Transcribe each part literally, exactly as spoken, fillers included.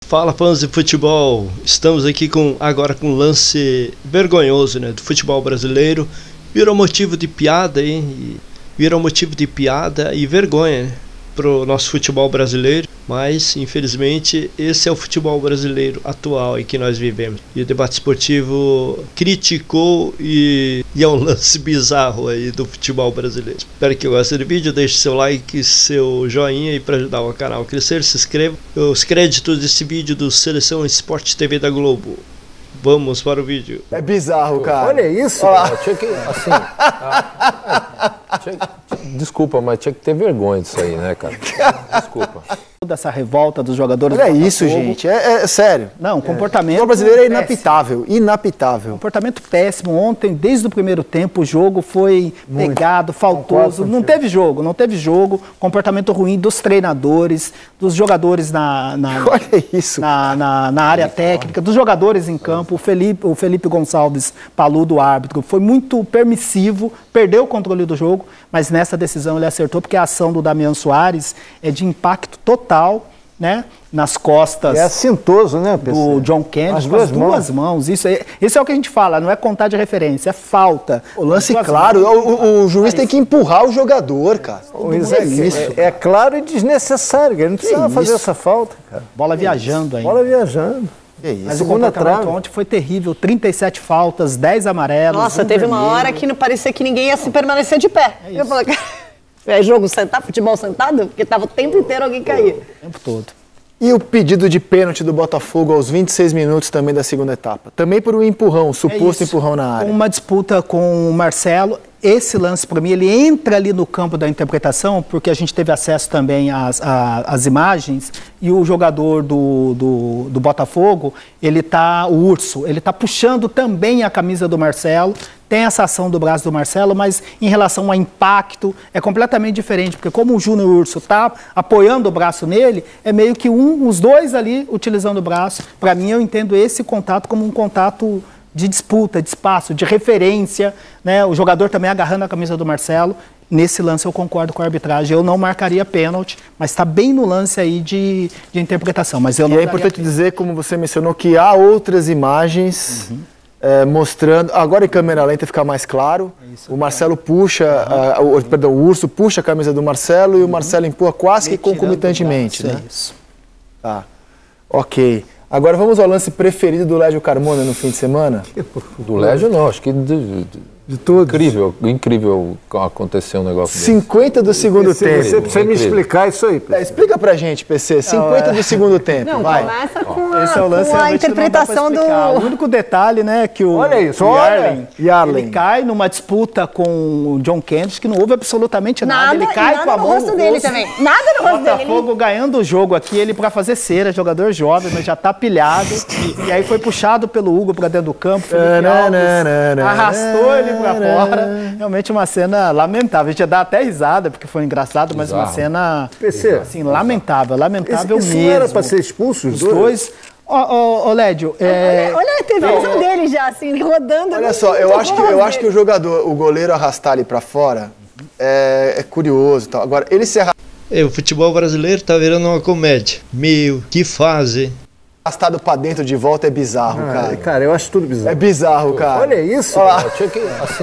Fala, fãs de futebol, estamos aqui com, agora com um lance vergonhoso, né, do futebol brasileiro. Virou motivo de piada, hein? Virou motivo de piada e vergonha, né, pro nosso futebol brasileiro. Mas, infelizmente, esse é o futebol brasileiro atual em que nós vivemos. E o debate esportivo criticou e, e é um lance bizarro aí do futebol brasileiro. Espero que gostem do vídeo, deixe seu like, seu joinha e para ajudar o canal a crescer, se inscreva. Os créditos desse vídeo do Seleção Esporte T V da Globo. Vamos para o vídeo. É bizarro, cara. Olha isso. Olha tinha que, assim, ah, tinha, desculpa, mas tinha que ter vergonha disso aí, né, cara? Desculpa. Dessa revolta dos jogadores. Olha isso, gente. É, é sério. Não, comportamento. O brasileiro é inapitável. Inapitável. Comportamento péssimo. Ontem, desde o primeiro tempo, o jogo foi Muito. pegado, faltoso. Não teve jogo, não teve jogo. Comportamento ruim dos treinadores, dos jogadores na, na, Olha isso. na, na, na área técnica, dos jogadores em campo. O Felipe, o Felipe Gonçalves Paludo, árbitro, foi muito permissivo, perdeu o controle do jogo, mas nessa decisão ele acertou, porque a ação do Damian Soares é de impacto total, né, nas costas. É assintoso, né, P C? Do John Kennedy, as com duas, as duas mãos. mãos. Isso é, isso é o que a gente fala, não é contar de referência, é falta. O lance claro, o, o, o juiz tem que empurrar o jogador, cara. Pois é, isso. É, é claro e desnecessário, ele não precisava fazer essa falta, cara. Bola viajando aí. Bola viajando. Que isso. Mas o comportamento ontem foi terrível, trinta e sete faltas, dez amarelos. Nossa, um teve vermelho. uma hora que não parecia que ninguém ia se permanecer de pé. É eu falei, é jogo sentado, futebol sentado? Porque tava o tempo inteiro alguém cair. O tempo todo. E o pedido de pênalti do Botafogo aos vinte e seis minutos também da segunda etapa. Também por um empurrão, um suposto é empurrão na área. Uma disputa com o Marcelo. Esse lance, para mim, ele entra ali no campo da interpretação, porque a gente teve acesso também às, às imagens, e o jogador do, do, do Botafogo, ele tá, o Urso, ele tá puxando também a camisa do Marcelo, tem essa ação do braço do Marcelo, mas em relação ao impacto, é completamente diferente, porque como o Júnior Urso tá apoiando o braço nele, é meio que um, os dois ali utilizando o braço. Para mim, eu entendo esse contato como um contato de disputa, de espaço, de referência, né? O jogador também agarrando a camisa do Marcelo. Nesse lance eu concordo com a arbitragem. Eu não marcaria pênalti, mas está bem no lance aí de, de interpretação. Mas eu não e é importante dizer, como você mencionou, que há outras imagens uhum. é, mostrando... Agora em câmera lenta fica mais claro. É isso, o Marcelo é. puxa, uhum. uh, o, perdão, o Urso puxa a camisa do Marcelo e o Marcelo empurra quase que concomitantemente. Braço, né? É isso. Tá, ok. Agora vamos ao lance preferido do Légio Carmona no fim de semana? Do Légio não, acho que de, de, de tudo. Incrível, incrível acontecer um negócio cinquenta desse. do segundo P C, tempo. Você precisa me explicar isso aí, P C. É, explica pra gente, P C, cinquenta do segundo tempo. Não, vai. começa com a, Esse é o lance, com a interpretação do... O único detalhe, né, que o olha isso, Yarlen, Yarlen. ele cai numa disputa com o John Kennedy, que não houve absolutamente nada. Nada, ele cai nada com a no mão rosto no dele rosto. também. Nada no rosto dele. Botafogo ganhando o jogo aqui, ele pra fazer cera, jogador jovem, mas já tá pilhado. E, e aí foi puxado pelo Hugo pra dentro do campo, Felipe Alves arrastou ele pra fora. Realmente uma cena lamentável. A gente ia dar até risada, porque foi engraçado, mas Exato. uma cena P C. assim, lamentável, lamentável isso, mesmo. Isso não era pra ser expulso os dois? dois? Ô, ô, ô, Lédio, é... olha, olha a televisão dele já, assim, rodando. Olha só, eu acho, que, eu acho que o jogador, o goleiro arrastar ele pra fora é, é curioso. Tal. Agora, ele se arrastar... É, o futebol brasileiro tá virando uma comédia. Meu, que fase. Arrastado pra dentro de volta é bizarro, ah, cara. Cara, eu acho tudo bizarro. É bizarro, cara. Olha isso. Olha tinha que, assim...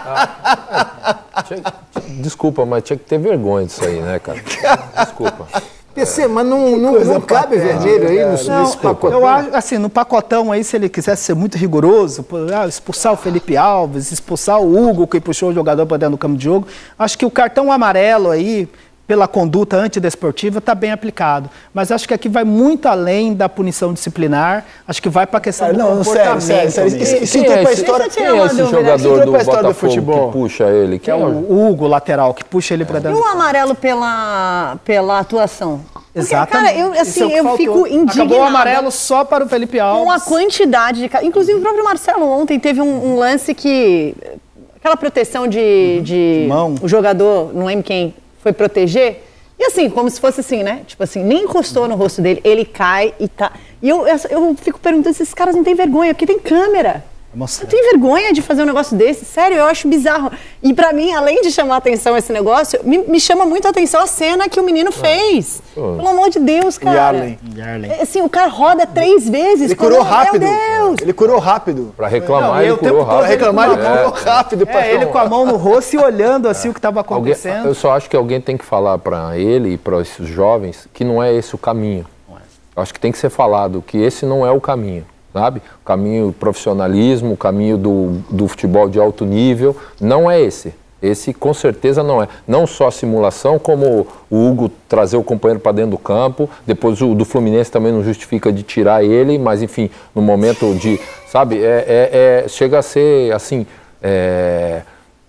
ah, tinha, desculpa, mas tinha que ter vergonha disso aí, né, cara? Desculpa. P C, mas não, não, não cabe vermelho aí no, não, nesse pacotão? Eu acho, assim, no pacotão aí, se ele quisesse ser muito rigoroso, expulsar o Felipe Alves, expulsar o Hugo, que puxou o jogador para dentro do campo de jogo, acho que o cartão amarelo aí, pela conduta antidesportiva, está bem aplicado. Mas acho que aqui vai muito além da punição disciplinar, acho que vai para a questão ah, do não, comportamento. Sério, sério, sério. Isso, isso entrou para a história. Quem é esse jogador do Botafogo futebol? Que puxa ele? Que é o Hugo, lateral, que puxa ele para dentro. E o amarelo pela, pela atuação? Porque, Exatamente. cara, eu, assim, é eu fico indignada. Acabou o amarelo só para o Felipe Alves. Com a quantidade de... Inclusive, o próprio Marcelo ontem teve um, um lance que... Aquela proteção de... Uhum. de mão. O jogador, não lembro quem, foi proteger. E assim, como se fosse assim, né? Tipo assim, nem encostou no rosto dele, ele cai e tá... E eu, eu fico perguntando se esses caras não têm vergonha, porque tem câmera. Você tem vergonha de fazer um negócio desse? Sério, eu acho bizarro. E pra mim, além de chamar atenção esse negócio, me, me chama muito a atenção a cena que o menino fez. Ah. Pelo amor de Deus, cara. Yarley. Yarley. Assim, o cara roda três vezes. Ele curou rápido. Meu Deus. Ele curou rápido. Pra reclamar, Não, ele curou rápido. Pra reclamar, ele curou é. rápido. É, ele com a mão no rosto e olhando assim o que estava acontecendo. Alguém, eu só acho que alguém tem que falar pra ele e pra esses jovens que não é esse o caminho. Eu acho que tem que ser falado que esse não é o caminho. Sabe? O caminho do profissionalismo, o caminho do, do futebol de alto nível, não é esse. Esse com certeza não é. Não só a simulação, como o Hugo trazer o companheiro para dentro do campo, depois o do Fluminense também não justifica de tirar ele, mas enfim, no momento de, sabe, é, é, é, chega a ser assim, é,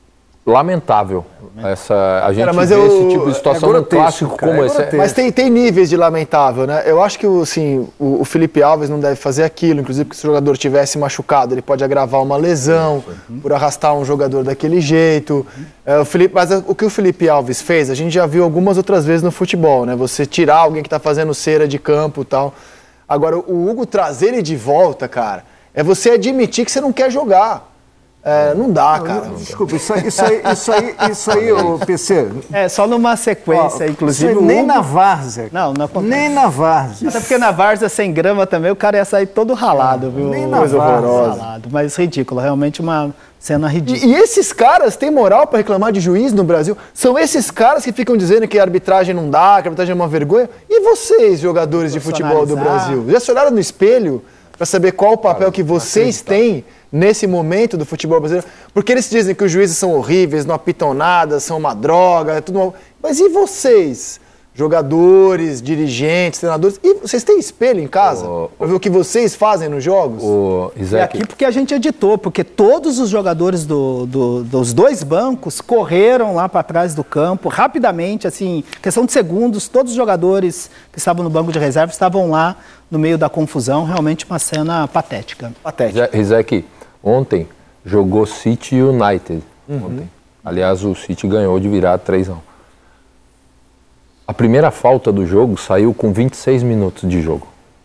lamentável essa, a gente cara, mas vê eu, esse tipo de situação é num clássico cara, como é esse. Mas tem, tem níveis de lamentável, né? Eu acho que assim, o, o Felipe Alves não deve fazer aquilo, inclusive porque se o jogador tivesse machucado, ele pode agravar uma lesão uhum. por arrastar um jogador daquele jeito. Uhum. É, o Felipe, mas o que o Felipe Alves fez, a gente já viu algumas outras vezes no futebol, né? Você tirar alguém que está fazendo cera de campo e tal. Agora, o Hugo trazer ele de volta, cara, é você admitir que você não quer jogar. É, não dá, cara. Não, desculpa, isso aí, isso aí, isso aí, isso aí, ô P C. É, só numa sequência, ó, inclusive. O nem Hugo, na várzea. Não, não acontece. Nem na várzea. Até porque na várzea sem grama também o cara ia sair todo ralado, viu? Nem na várzea. Ralado, mas ridículo, realmente uma cena ridícula. E, e esses caras têm moral para reclamar de juiz no Brasil? São esses caras que ficam dizendo que a arbitragem não dá, que a arbitragem é uma vergonha? E vocês, jogadores de futebol do Brasil? Já se olharam no espelho para saber qual o papel que vocês têm nesse momento do futebol brasileiro? Porque eles dizem que os juízes são horríveis, não apitam nada, são uma droga, é tudo mal. Mas e vocês, jogadores, dirigentes, treinadores? E vocês têm espelho em casa o, para ver o que vocês fazem nos jogos? O é aqui porque a gente editou, porque todos os jogadores do, do, dos dois bancos correram lá para trás do campo rapidamente, assim, questão de segundos, todos os jogadores que estavam no banco de reserva estavam lá no meio da confusão, realmente uma cena patética. Patética. Rizek, ontem jogou City United. Uhum. Ontem. Aliás, o City ganhou de virar três a um. A primeira falta do jogo saiu com vinte e seis minutos de jogo.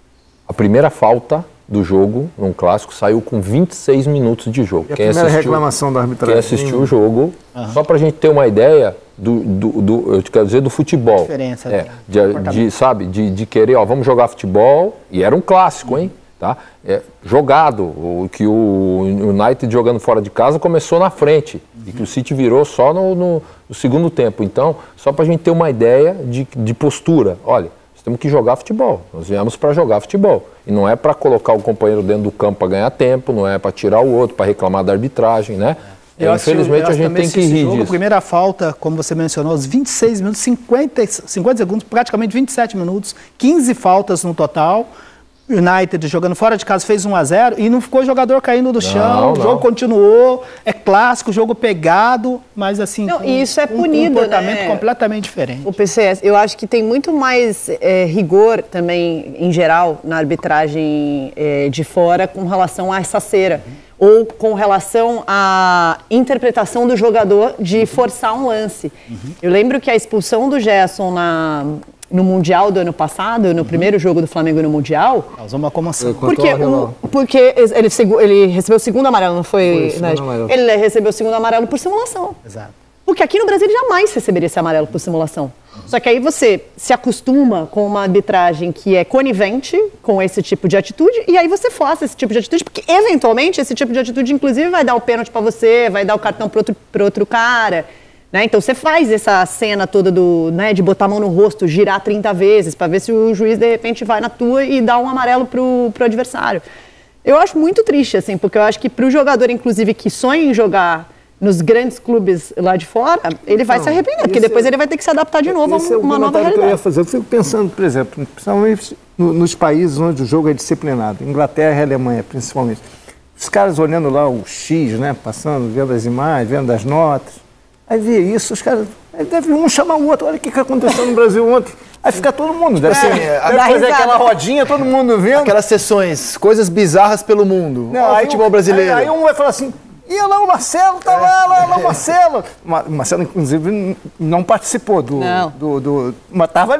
A primeira falta do jogo, num clássico, saiu com vinte e seis minutos de jogo. E a quem primeira assistiu, reclamação da arbitragem. Quem assistiu o jogo, uhum. só pra gente ter uma ideia do, do, do eu quero dizer, do futebol. A diferença. É, de, de, sabe, de, de querer, ó, vamos jogar futebol, e era um clássico, hein? Tá? É, jogado, o que o United jogando fora de casa começou na frente, uhum. e que o City virou só no, no, no segundo tempo. Então, só pra gente ter uma ideia de, de postura, olha, temos que jogar futebol, nós viemos para jogar futebol. E não é para colocar o companheiro dentro do campo para ganhar tempo, não é para tirar o outro, para reclamar da arbitragem, né? É. Eu Infelizmente acho, eu a gente tem que rir jogo, disso. A primeira falta, como você mencionou, os vinte e seis minutos, cinquenta, cinquenta segundos, praticamente vinte e sete minutos, quinze faltas no total. United jogando fora de casa fez um a zero e não ficou jogador caindo do chão, não, o jogo não. continuou, é clássico, jogo pegado, mas assim, não, com, isso é um punido, comportamento né? completamente diferente. O P C S, eu acho que tem muito mais é, rigor também, em geral, na arbitragem é, de fora com relação a essa cera. Uhum. Ou com relação à interpretação do jogador de forçar um lance. Uhum. Eu lembro que a expulsão do Gerson na... no Mundial do ano passado, no uhum. primeiro jogo do Flamengo no Mundial... Causou uma comoção. Porque, um, porque ele, ele recebeu o segundo amarelo, não foi? foi né? amarelo. Ele recebeu o segundo amarelo por simulação. Exato. Porque aqui no Brasil ele jamais receberia esse amarelo por simulação. Uhum. Só que aí você se acostuma com uma arbitragem que é conivente com esse tipo de atitude e aí você força esse tipo de atitude, porque eventualmente esse tipo de atitude inclusive vai dar o pênalti para você, vai dar o cartão para outro, para outro cara... Né? Então você faz essa cena toda do, né, de botar a mão no rosto, girar trinta vezes, para ver se o juiz de repente vai na tua e dá um amarelo pro, pro adversário. Eu acho muito triste, assim, porque eu acho que pro jogador, inclusive, que sonha em jogar nos grandes clubes lá de fora, ele vai Não, se arrepender, porque depois é, ele vai ter que se adaptar de novo a uma, é uma nova realidade. Que eu ia fazer. Eu fico pensando, por exemplo, principalmente nos países onde o jogo é disciplinado, Inglaterra e Alemanha, principalmente. Os caras olhando lá o X, né, passando, vendo as imagens, vendo as notas. Aí vê isso, os caras... Deve um chamar o outro. Olha o que aconteceu no Brasil ontem. Aí fica todo mundo. Deve, assim, é, deve fazer risada. Aquela rodinha, todo mundo vendo. Aquelas sessões, coisas bizarras pelo mundo. Não, aí, futebol brasileiro. Aí, aí um vai falar assim... E lá o Marcelo, tá lá, lá, lá o Marcelo. O Marcelo, inclusive, não participou do... Não. do, do mas estava ali.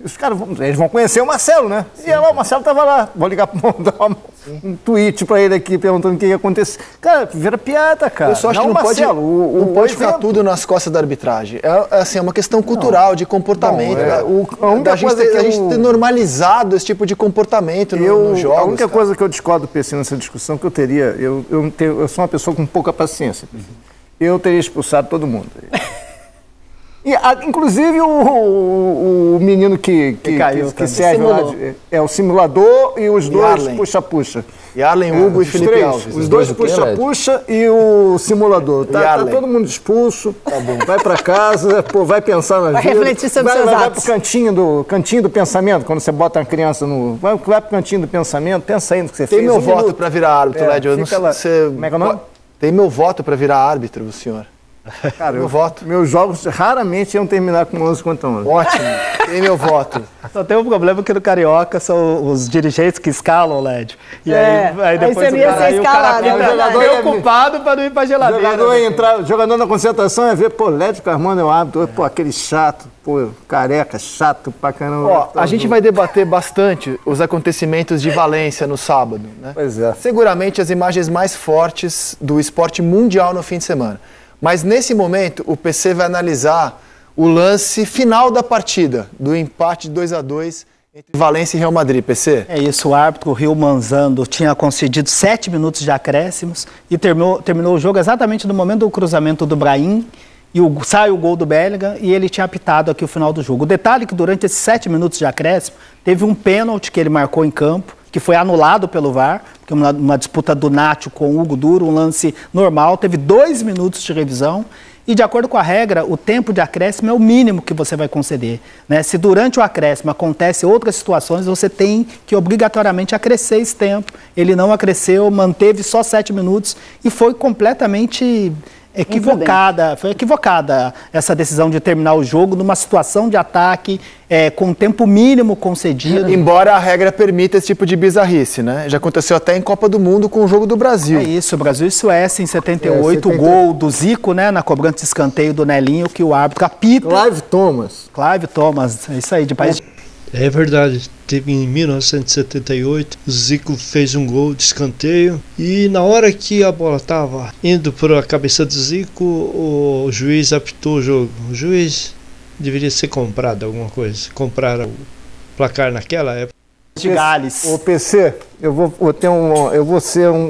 os caras vão, eles vão conhecer o Marcelo, né? Sim. E lá, o Marcelo estava lá. Vou ligar para um, um tweet para ele aqui, perguntando o que ia acontecer. Cara, vira piada, cara. Eu só acho não que não Marcelo, pode, o, o, não pode ficar tudo nas costas da arbitragem. É, assim, é uma questão cultural, não. de comportamento. Não, é, o, a única da gente, ter, a gente ter normalizado esse tipo de comportamento eu, no, nos jogos. A única cara. coisa que eu discordo do P C nessa discussão que eu teria, eu, eu, tenho, eu sou uma pessoa com pouca paciência. Eu teria expulsado todo mundo. E, a, inclusive o, o, o menino que, que, que, caiu, que, que serve lá de, é o simulador e os dois puxa-puxa. E Arlen, Hugo é, e Felipe três, Alves. Os, os dois puxa-puxa e o simulador. Tá, tá todo mundo expulso, tá bom. Vai pra casa, pô, vai pensar na vida. Vai refletir sobre vai, seus vai, atos. Vai pro cantinho do, cantinho do pensamento, quando você bota uma criança no... Vai, vai pro cantinho do pensamento, pensa aí no que você Tem fez. Tem meu um voto minuto. pra virar árbitro, é, Lédio. Eu não sei, você... Como é que é o nome? Tem meu voto pra virar árbitro, o senhor. Cara, meu eu, voto. Meus jogos raramente iam terminar com onze contra onze. Ótimo, tem meu voto. Só tem um problema que no Carioca são os dirigentes que escalam o L E D. E é, aí, aí depois aí o cara, aí o cara fica preocupado para não ir para geladeira. O jogador, entrar, jogador na concentração é ver, pô, Lédio Carmona é o árbitro, pô, aquele chato, pô, careca, chato pra caramba. Ó, a gente vai debater bastante os acontecimentos de Valência no sábado, né? Pois é. Seguramente as imagens mais fortes do esporte mundial no fim de semana. Mas nesse momento o P C vai analisar o lance final da partida, do empate de dois a dois entre Valência e Real Madrid, P C. É isso, o árbitro, o Rio Manzando, tinha concedido sete minutos de acréscimos e terminou, terminou o jogo exatamente no momento do cruzamento do Brahim e o, sai o gol do Bellingham e ele tinha apitado aqui o final do jogo. O detalhe é que durante esses sete minutos de acréscimo teve um pênalti que ele marcou em campo, que foi anulado pelo V A R, porque uma, uma disputa do Nacho com o Hugo Duro, um lance normal, teve dois minutos de revisão e, de acordo com a regra, o tempo de acréscimo é o mínimo que você vai conceder, né? Se durante o acréscimo acontece outras situações, você tem que obrigatoriamente acrescer esse tempo. Ele não acresceu, manteve só sete minutos e foi completamente... equivocada, foi equivocada essa decisão de terminar o jogo numa situação de ataque é, com tempo mínimo concedido. Embora a regra permita esse tipo de bizarrice, né? Já aconteceu até em Copa do Mundo com o jogo do Brasil. É isso, Brasil e Suécia em setenta e oito, é, setenta... o gol do Zico, né, na cobrança de escanteio do Nelinho, que o árbitro apita. Clive Thomas. Clive Thomas, é isso aí, de país... É verdade, teve em mil novecentos e setenta e oito, o Zico fez um gol de escanteio e na hora que a bola estava indo para a cabeça do Zico, o juiz apitou o jogo. O juiz deveria ser comprado alguma coisa, compraram o placar naquela época. De Gales. O P C, eu vou, eu tenho um, eu vou ser um...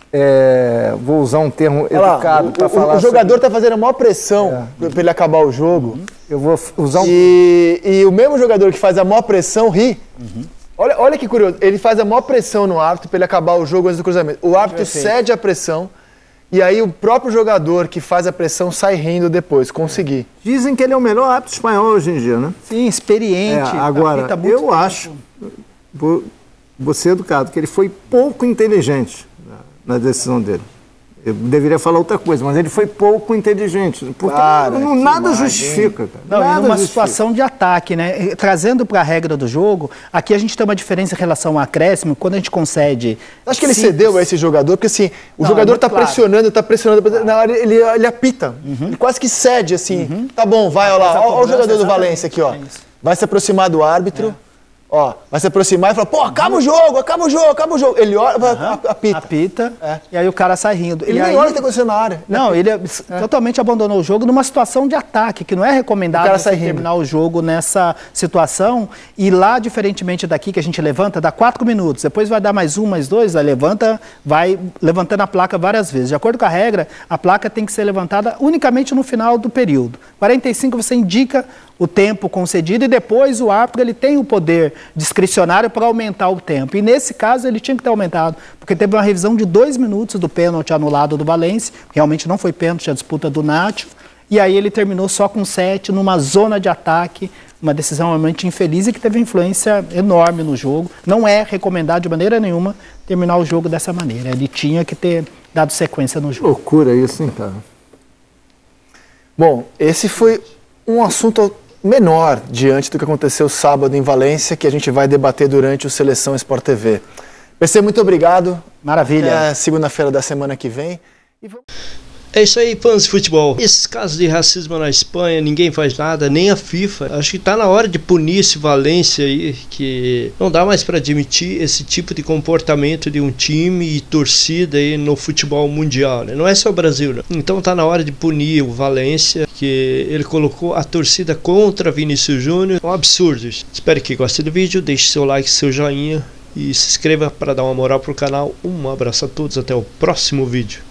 É, vou usar um termo educado para falar. O jogador está fazendo a maior pressão é. para ele acabar o jogo. Uhum. Eu vou usar um... E, e o mesmo jogador que faz a maior pressão ri. Uhum. Olha, olha que curioso. Ele faz a maior pressão no árbitro para ele acabar o jogo antes do cruzamento. O árbitro cede a pressão e aí o próprio jogador que faz a pressão sai rindo depois. Consegui. Dizem que ele é o melhor árbitro espanhol hoje em dia, né? Sim, experiente. É, agora, tá eu tempo. acho, vou, vou ser educado, que ele foi pouco inteligente na decisão dele. Eu deveria falar outra coisa, mas ele foi pouco inteligente. Porque cara, não, nada imagem. justifica. Cara. Não, nada numa justifica. situação de ataque, né? Trazendo para a regra do jogo, aqui a gente tem uma diferença em relação ao acréscimo, quando a gente concede... Acho que ele simples. cedeu a esse jogador, porque assim, o não, jogador está é claro. pressionando, está pressionando, na hora ele, ele apita. Uhum. Ele quase que cede, assim. Uhum. Tá bom, vai, olha lá. Olha o jogador do Valência aqui, ó. É vai se aproximar do árbitro. É. Ó, vai se aproximar e fala, pô, acaba o jogo, acaba o jogo, acaba o jogo. Ele olha, uhum. apita. Apita, é. E aí o cara sai rindo. Ele e nem aí... olha o que está acontecendo na área. Não, ele é. totalmente abandonou o jogo numa situação de ataque, que não é recomendado você terminar o jogo nessa situação. E lá, diferentemente daqui que a gente levanta, dá quatro minutos, depois vai dar mais um, mais dois, aí levanta, vai levantando a placa várias vezes. De acordo com a regra, a placa tem que ser levantada unicamente no final do período. quarenta e cinco você indica o tempo concedido e depois o árbitro ele tem o poder discricionário para aumentar o tempo. E nesse caso ele tinha que ter aumentado, porque teve uma revisão de dois minutos do pênalti anulado do Valência, realmente não foi pênalti a disputa do Nacho, e aí ele terminou só com sete numa zona de ataque, uma decisão realmente infeliz e que teve influência enorme no jogo. Não é recomendado de maneira nenhuma terminar o jogo dessa maneira, ele tinha que ter dado sequência no jogo. Loucura isso, hein, cara? Bom, esse foi um assunto menor diante do que aconteceu sábado em Valência, que a gente vai debater durante o Seleção Sport T V. P C, muito obrigado. Maravilha. Até segunda-feira da semana que vem. E vamos... É isso aí, fãs de futebol. Esses casos de racismo na Espanha, ninguém faz nada, nem a FIFA. Acho que tá na hora de punir esse Valência aí, que não dá mais para admitir esse tipo de comportamento de um time e torcida aí no futebol mundial, né? Não é só o Brasil, né? Então tá na hora de punir o Valência, que ele colocou a torcida contra Vinícius Júnior. É um absurdo isso. Espero que gostem do vídeo, deixe seu like, seu joinha e se inscreva para dar uma moral pro canal. Um abraço a todos, até o próximo vídeo.